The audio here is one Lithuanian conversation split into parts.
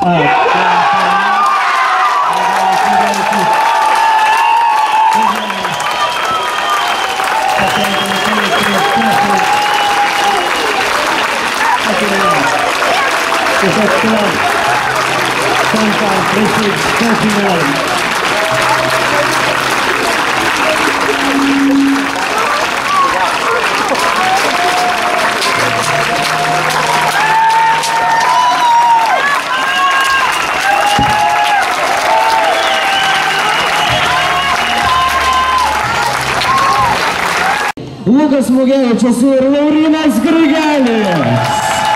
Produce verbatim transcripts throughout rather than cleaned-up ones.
Lukas Mugevičius ir Laurynas Grigelis.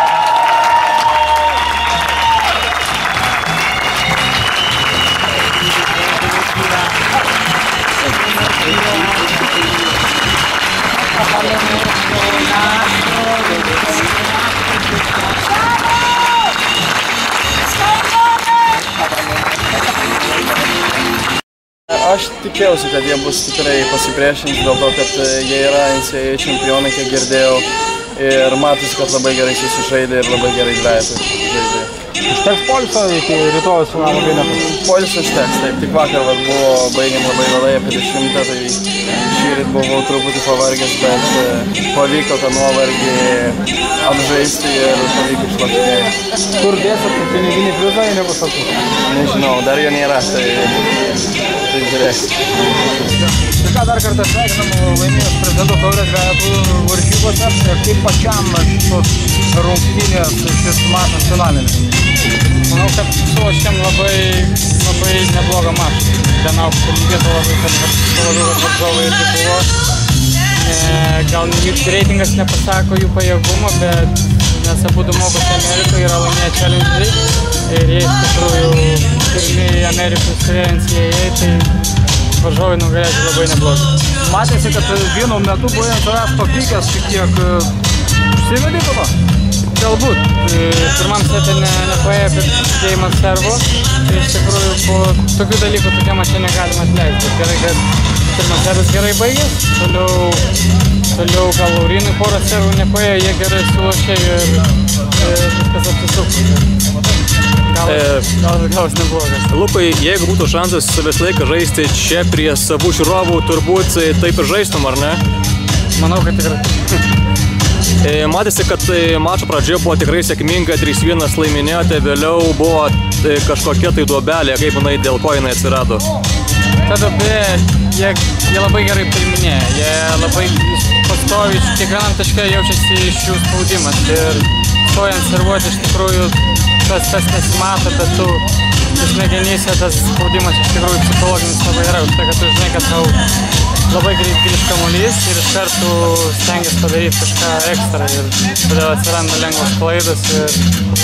Aš tikėjausi, kad jie bus tikrai pasipriešinti dėl to, kad jie yra N C A A čempionai, kiek girdėjau, ir matosi, kad labai gerai susižaidė ir labai gerai dvejetai žaidė. Užteks poilsio iki rytojus finalo vienetas? Poilsio užteks, taip, tik vakar vat, buvo baigėm labai vėlai apie dešimtą, tai šįryt buvau truputį pavargęs, bet pavyko tą nuovargį apžaisti ir pavyko išlakštinėti. Kur dėsit piniginį prizą, jei nebus akų? Nežinau, dar jo nėra, tai tai žiūrėk. Tai ką, dar kartą sveikinam laimėjus prezidento taurės dvejetų varžybose, kaip pačiam šitos rungtynės šis mačas finalinis? Manau, kad sulošėm labai, labai neblogą mačą. Ten aukšto lygio, to labiau, kad varžovai irgi buvo. Gal reitingas nepasako jų pajėgumo, bet nes abudu mokosi Amerikoje, yra laimėję challengeriai. Ir jie iš tikrųjų pirmi Amerikos N C A A, tai varžovai nugalėti labai neblogai. Matėsi, kad vienu metu buvo ant savęs papykęs šiek tiek užsivedė po to? Galbūt. Pirmam sete ne, nepaėjo per dėjimą servo. Tai iš tikrųjų po tokių dalykų tokia mačia negalima atleisti. Gerai, kad pirmas servis gerai baigės. Toliau, toliau gal Laurynui porą servų nepaėjo, jie gerai sulošė ir, ir viskas apsisukė. Galas, galas, galas neblogas. Lukai, jeigu būtų šansas visą laiką žaisti čia prie savų žiūrovų, turbūt taip ir žaistum, ar ne? Manau, kad tikrai. Matėsi, kad mačo pradžioje buvo tikrai sėkminga, trys vienas laiminėjote, vėliau buvo kažkokia tai duobelė, kaip jinai, dėl ko jinai atsirado? Ta duobė, jie, jie labai gerai priminėja, jie labai pastovi, kiekvienam taške jaučiasi iš jų spaudimas ir stojant servuoti iš tikrųjų tas, tas nesimato, bet tu smegenyse tas spaudimas iš tikrųjų psichologinis labai yra, už tai, kad tu žinai, kad tau labai greit grįž kamuolys ir iš karto stengiasi padaryti kažką ekstra ir todėl atsiranda lengvos klaidos ir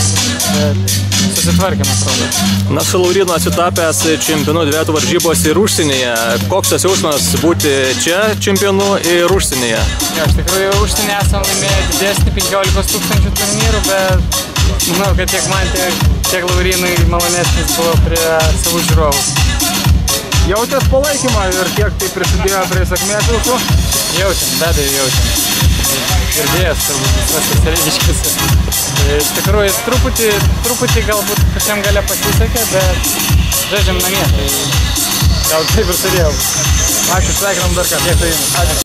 susitvarkėm, atrodo. Na, su Laurynu atsitapęs čempionu dvejetų varžybos ir užsienyje. Koks tas jausmas būti čia čempionu ir užsienyje? Ja, iš tikrųjų, užsienyje esam laimėję didesnį penkiolikos tūkstančių turnyrų, bet manau, kad tiek man, tiek, tiek Laurynui malonesnis buvo prie savų žiūrovų. Jautėt palaikymą ir kiek tai prisidėjo prie sėkmės jūsų? Jautėm, be abejo jautėm. Girdėjęs turbūt visose Sereikiškėse. Iš tikrųjų, truputį, truputį galbūt pačiam gale pasisekė, bet žaidžiam namie, tai gal taip ir turėjau. Ačiū, sveikinam dar kartą. Dėkui jums. Ačiū.